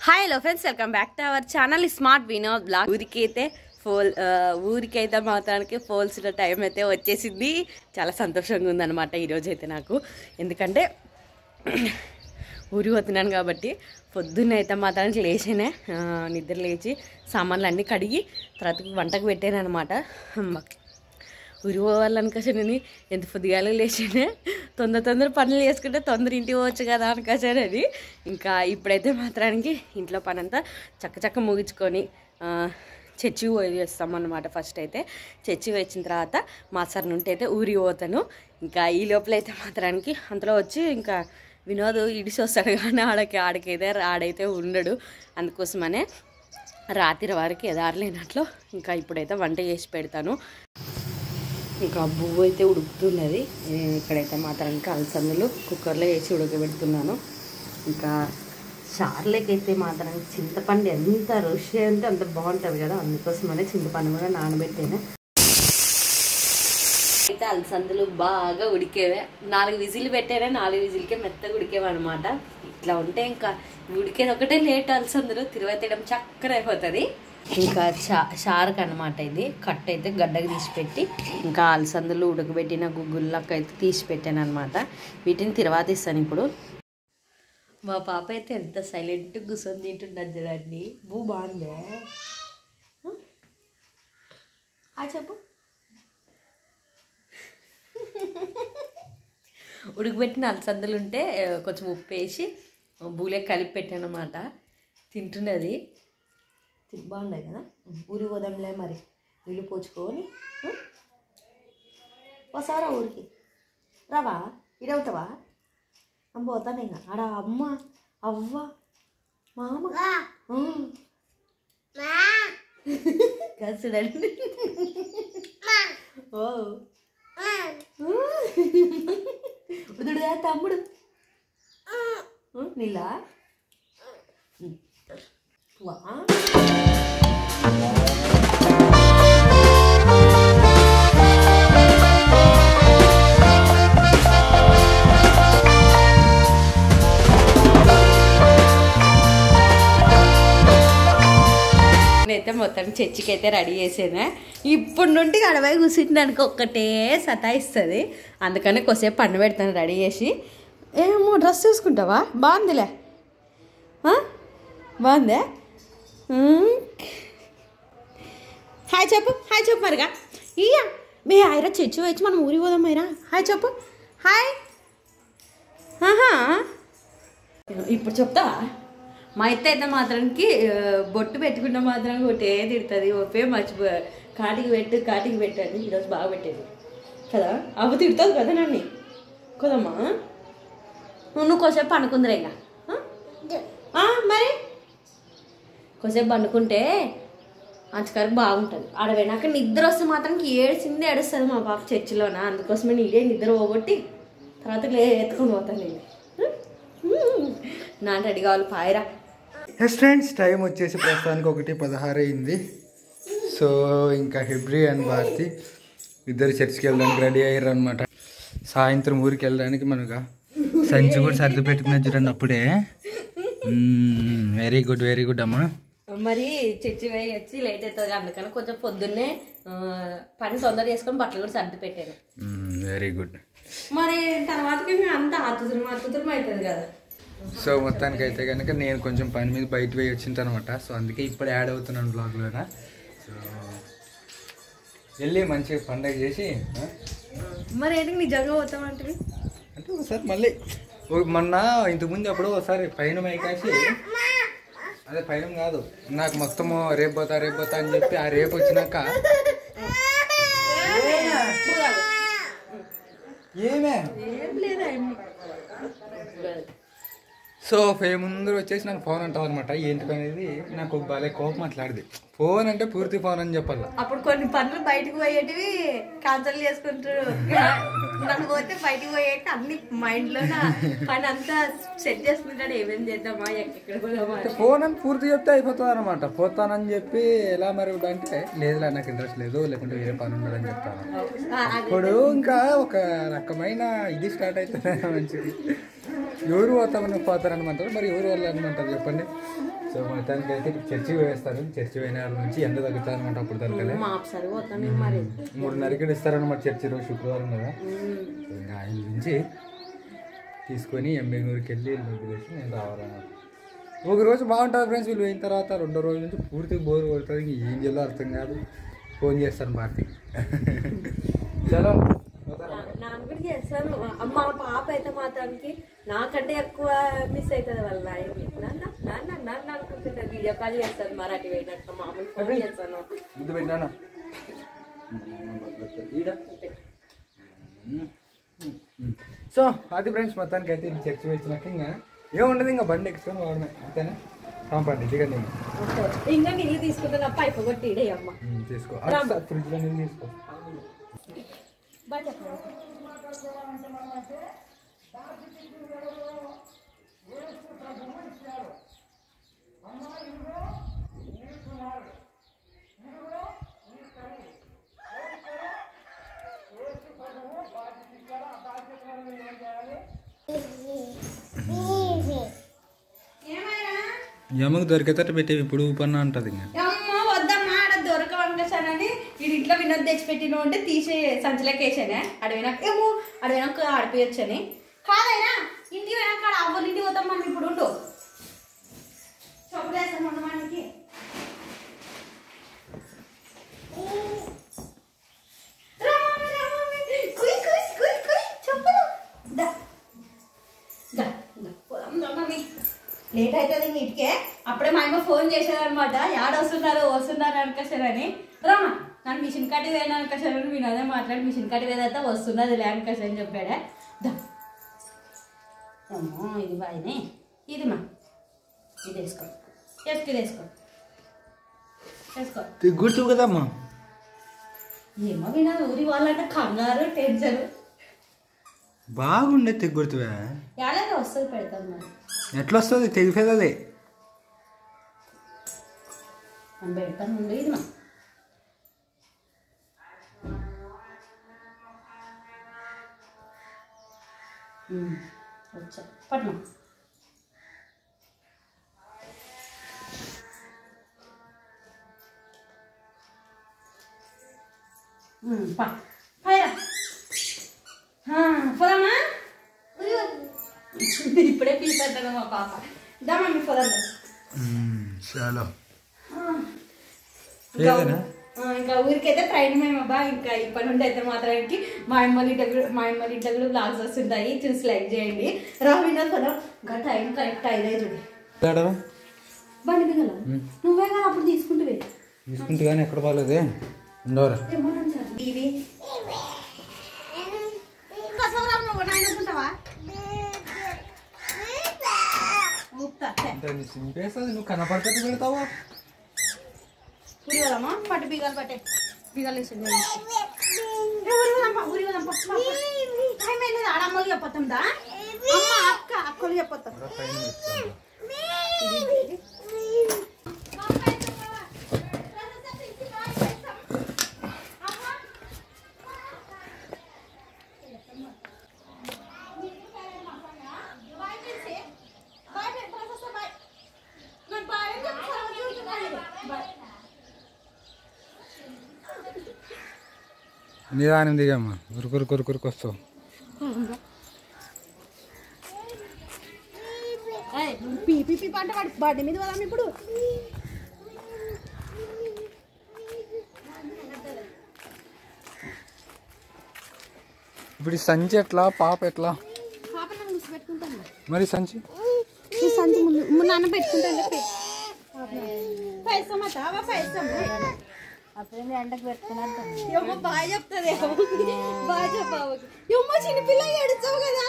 Hi hello friends, welcome back to our channel smart Vinod blog. ఊరికైతే మాత్రానికి ఫోల్సిన time అయితే వచ్చేసింది. చాలా సంతోషంగా ఉందన్నమాట ఈరోజు అయితే నాకు. ఎందుకంటే ఊరికి పోతున్నాను కాబట్టి పొద్దున్న అయితే మాత్రానికి లేచానే, నిద్ర లేచి సామాన్లు అన్నీ కడిగి తర్వాత వంటకు పెట్టాను అనమాట. ఊరి పోవాలనుకోసానని ఎంత పొద్దుగాల లేచానే, తొందర పనులు చేసుకుంటే తొందర ఇంటికి పోవచ్చు కదా అనుకోసానని. ఇంకా ఇప్పుడైతే మాత్రానికి ఇంట్లో పని అంతా చక్క ముగించుకొని చర్చి పోయి చేస్తామన్నమాట. ఫస్ట్ అయితే చర్చి వచ్చిన తర్వాత మా సార్ నుండి అయితే ఊరికి పోతాను. ఇంకా ఈ లోపల అయితే మాత్రానికి అంతలో వచ్చి ఇంకా వినోద్ ఇడిసి వస్తాడు, కానీ ఆడైతే ఉండడు. అందుకోసమనే రాత్రి వరకు ఎదారలేనట్లు ఇంకా ఇప్పుడైతే వంట చేసి పెడతాను. ఇంకా బువ్వ అయితే ఉడుకుతున్నది. ఇక్కడైతే మాత్రానికి అలసందలు కుక్కర్లో వేసి ఉడకబెడుతున్నాను. ఇంకా చార్లకైతే మాత్రానికి చింతపండు ఎంత రుచి అంటే అంత బాగుంటుంది కదా, అందుకోసమనే చింతపండు కూడా నానబెట్టాను. అయితే అలసందలు బాగా ఉడికేవే, 4 విజిల్ పెట్టానే, 4 విజిల్కే మెత్తగా ఉడికేవన్నమాట. ఇట్లా ఉంటే ఇంకా ఉడికేది ఒకటే లేట్, అలసందలు తిరువతేయడం చక్కర అయిపోతుంది. ఇంకా షార్క్ అనమాట ఇది. కట్ అయితే గడ్డకు తీసిపెట్టి ఇంకా అలసందలు ఉడకబెట్టిన గుగ్గుల్లాక అయితే తీసి పెట్టాను అనమాట. వీటిని తర్వాత ఇస్తాను ఇప్పుడు. మా పాప అయితే ఎంత సైలెంట్గా కూర్చొని తింటున్నది చూడండి. బాగుందే చెప్పు. ఉడకబెట్టిన అలసందలు ఉంటే కొంచెం ఉప్పు వేసి బూలే కలిపి పెట్టాను అనమాట. తింటున్నది. బాగున్నాయి కదా. ఊరికి పోదాంలే మరి, నీళ్ళు పోచుకొని వస్తారా ఊరికి? రావా? ఇడవుతావా? అమ్మ పోతాను ఇంకా ఆడ అమ్మ అవ్వ మామ చూడండి. ఓ ఉదుడుగా తమ్ముడు నీళ్ళ వా. నేనైతే మొత్తం చర్చికి అయితే రెడీ చేసాను. ఇప్పుడు నుండి అడవై కూర్చుంటానికి ఒక్కటే సతాయిస్తుంది. అందుకని కొద్దిసేపు పండు పెడతాను రెడీ చేసి. ఏమో డ్రెస్ చూసుకుంటావా? బాగుందిలే, బాగుందే. హాయ్ చెప్పు మరిగా. ఇయ్యా మీ ఆయన చర్చి వచ్చి మనం ఊరికి పోదాం మైరా. హాయ్ చెప్పు. హాయ్. ఇప్పుడు చెప్తావా? మా అయితే మాత్రానికి బొట్టు పెట్టుకున్న మాత్రం ఒకటే తిడుతుంది. ఒప్పే మర్చిపో కాటికి పెట్టండి. ఈరోజు బాగా పెట్టేది కదా, అవ్వ తిడుతుంది కదా నన్ను. కదమ్మా నువ్వు కొద్దిసేపు పండుకుందిరా ఇంకా. మరి కొద్దిసేపు పండుకుంటే అంచకరకు బాగుంటుంది. ఆడ పోయినాక నిద్ర వస్తే మాత్రం ఏడుస్తుంది మా పాప చర్చిలోన. అందుకోసమే నీడే నిద్ర పోగొట్టి తర్వాత ఎత్తుకొని పోతాను నేను. నా రెడీ కావాలి పాయరా. ఎస్ ఫ్రెండ్స్, టైం వచ్చేసి ప్రస్తుతానికి 1:16 అయింది. సో ఇంకా హెబ్రి అండ్ భారతి ఇద్దరు చర్చికి వెళ్ళడానికి రెడీ అయ్యారు అనమాట. సాయంత్రం ఊరికి వెళ్ళడానికి మనగా సంచి కూడా సర్ది పెట్టుకునే చూడండి అప్పుడే. వెరీ గుడ్ అమ్మా. మరి చర్చి పోయి వచ్చి లేట్ అవుతుంది, అందుకని కొంచెం పొద్దున్నే పని తొందర చేసుకొని బట్టలు కూడా సర్ది పెట్టాను. Very good. మరి తర్వాతకి అంతా ఆతుతురం అవుతుంది కదా. సో మొత్తానికి అయితే కనుక నేను కొంచెం పని మీద బయట పోయి వచ్చింది అనమాట. సో అందుకే ఇప్పుడు యాడ్ అవుతున్నాను బ్లాగ్లోనా. సో వెళ్ళి మంచిగా పండగ చేసి మరి ఏంటి నిజంగా పోతామంటే అంటే ఒకసారి మళ్ళీ మొన్న ఇంతకుముందు అప్పుడు ఒకసారి పైన మైకాసి, అదే పైన కాదు, నాకు మొత్తము రేపు పోతా అని చెప్పి ఆ రేపు వచ్చినాక ఏమే సో ముందర వచ్చేసి నాకు ఫోన్ అంటావు అనమాట. ఏంటికనేది నాకు భలే కోపం మాట్లాడింది. ఫోన్ అంటే పూర్తి ఫోన్ అని చెప్పాలి. అప్పుడు కొన్ని పనులు బయటకు పోయేటివి క్యాన్సల్ చేసుకుంటారు. నాకు పోతే బయటకు పోయాక అన్ని మైండ్ లో పని అంతా సెట్ చేసుకుంటాడు. ఏమేమి చేద్దామా, ఎక్కడ పోదామా. ఫోన్ అని పూర్తి చెప్తే అయిపోతుంది అనమాట. పోతానని చెప్పి ఎలా మరి అంటే లేదులే నాకు ఇంట్రెస్ట్ లేదు, లేకుంటే వేరే పని ఉండదని చెప్తాను. ఇప్పుడు ఇంకా ఒక రకమైన ఇది స్టార్ట్ అవుతుంది మంచిది. ఎవరు పోతారనమంటారు, మరి ఎవరు వెళ్ళాలనుకుంటారు చెప్పండి. సో మొత్తానికి అయితే చర్చి వేస్తారు. చర్చి పోయిన వాళ్ళ నుంచి ఎండ తగ్గుతారు అనమాట. అప్పుడు తగ్గలే 3:30కి ఇస్తారనమాట చర్చి రోజు శుక్రవారం కదా. ఇంకా ఆయన నుంచి తీసుకొని ఎంబెంగూరుకి వెళ్ళి చేసి నేను రావాలన్నమాట. ఒక రోజు బాగుంటుంది ఫ్రెండ్స్. వీళ్ళు అయిన తర్వాత 2వ రోజు నుంచి పూర్తిగా బోర్ కొడుతుంది. ఏం చేయాలో అర్థం కాదు. ఫోన్ చేస్తాను భారతి. చలో నాకు కూడా చేస్తాను. మా పాప అయితే మాత్రానికి నాకంటే ఎక్కువ మిస్ అవుతుంది వాళ్ళ నాయన్ని. నన్ను అనుకుంటున్నారు. వీడియో కాల్ చేస్తాను మరాఠీ పోయినట్టు. మామూలు ఫోన్ చేస్తాను. ముందు పెట్టాను. సో అది ఫ్రెండ్స్ మొత్తానికి అయితే చర్చి వచ్చినాక ఇంకా ఏముండదు. ఇంకా బండి ఎక్కుతాను వాడమే అంతేనా. పంపండి దిగండి. ఇంకా నీళ్ళు తీసుకుంటే పైపు కొట్టి అమ్మ తీసుకో. ఫ్రిడ్జ్లో నీళ్ళు తీసుకో. ఎమకు దొరికేటట్టు పెట్టేవి ఇప్పుడు పన్న అంటది. వద్దమ్మా ఆడ దొరకవనుకసానని వీడి ఇంట్లో వినోద్ తెచ్చిపెట్టిన ఉంటే తీసే సంచలకి వేసానే. అడవినాక ఏమో అడవినాక ఆడిపోయొచ్చని కాదైనా ఇంటికి పోయినాక ఆడ అవ్వలు ఇంటికి పోతాం మనం. ఇప్పుడు ఉండు చెప్పులేస్తాం మనకి. లేట్ అవుతుంది ఇంటికే. అప్పుడే మా అమ్మ ఫోన్ చేసేదనమాట. యాడ వస్తున్నారు అనుకసారని. రామా నన్ను మిషన్ కట్టి వేయను అనుకసారని నేను అదే మాట్లాడి మిషన్ కట్టి వేదైతే వస్తున్నది లే అనుకసా అని చెప్పాడే. అమ్మో ఇది బాగానే. ఇది మా ఇది వేసుకో గుర్తు కదమ్మా. ఏమో వినదు. ఊరి వాళ్ళంటే కంగారు టెన్షన్. బాగుండే తెగుర్తువే. ఎలాగో వస్తుంది పెడతాం మరి. ఎట్లా వస్తుంది తెగిపోతుంది. మనం పెడతాను ఉండే. ఇది మా వచ్చా పట్నం. పైరా పోదామా. ఇప్పుడే పిలుస్తాను మా పాప. దామా మీ పోదా. చాలా ఇంకా ఊరికైతే ట్రైన్ మేమబ్బా. ఇంకా ఇప్పటి నుండి అయితే మాత్రానికి మా అమ్మల ఇంట్లో కూడా బ్లాగ్స్ వస్తుంటాయి. చూసి లైక్ చేయండి. రావినా కదా ఇంకా టైం కరెక్ట్ అయిదే చూడు. బండి దిగల నువ్వే కదా అప్పుడు తీసుకుంటే కానీ ఎక్కడ బాగాలేదే. ఇది నువ్వు కనపడతా పెడతావా. ఊరివదమ్మా పట్టు బీగాలు పట్టే బీగాలు వేసి ఆడమ్మలు చెప్పొద్దా అక్క అక్కలు చెప్పొద్దాం. నిదానం దిగమ్మా. కొరుకు వస్తావు. పీపీ పంట బడ్డీ మీద వదాం. ఇప్పుడు ఇప్పుడు సంచి ఎట్లా పాప ఎట్లా పెట్టుకుంటాను. మరి సంచి ముందు అన్నం పెట్టుకుంటాను. అప్పుడే ఎండకు పెట్టుకున్నా బాగా చెప్తుంది. బాగా చెప్పావు. చిన్నపిల్ల ఏడుస్తావు కదా.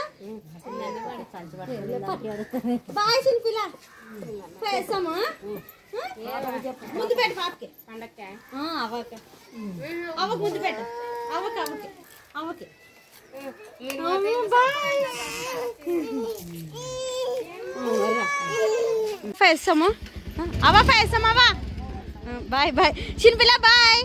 బాగా చిన్నపిల్ల వేస్తామా. ముందు పెట్టు పాపకి పండక్కి అవ్వక ముందు పెట్టు. అవ్వకి వేస్తాము. వేస్తామా. బాయ్ చిన్నపిల్ల బాయ్.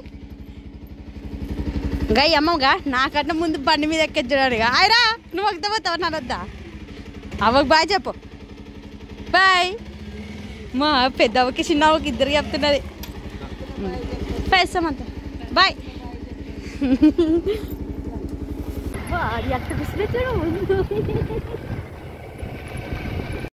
గై అమ్మగా నాకన్నా ముందు బండి మీద ఎక్కించడానికి ఆయరా నువ్వు ఒకదా పోతావు. నా వద్దా అవ్వకు బాయ్ చెప్పు. బాయ్. మా పెద్దవ్వకి చిన్నవ్వకి ఇద్దరు చెప్తున్నది. బాయ్ సమంత. బాయ్. అది అట్ట